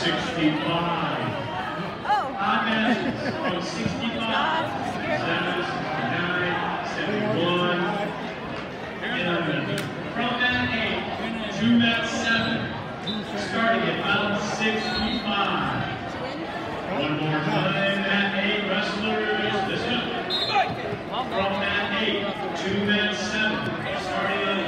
65. Odd matches on 65, 69, 71. And from mat 8 to mat 7, starting at about 65. One more time, mat 8 wrestlers dismissed. From mat 8 to mat 7, starting at